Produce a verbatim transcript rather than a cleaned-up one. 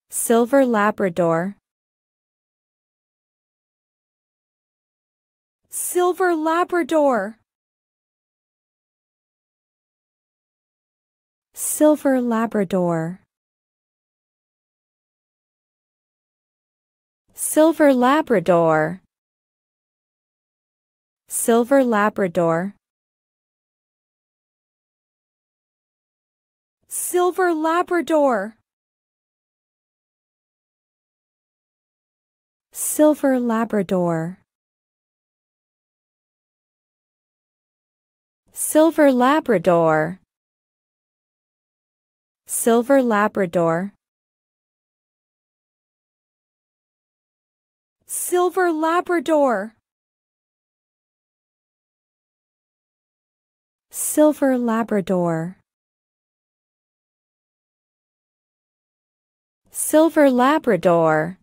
Silver Labrador. Silver Labrador. Silver Labrador. Silver Labrador. Silver Labrador. Silver Labrador. Silver Labrador. Silver Labrador. Silver Labrador. Silver Labrador. Silver Labrador. Silver Labrador.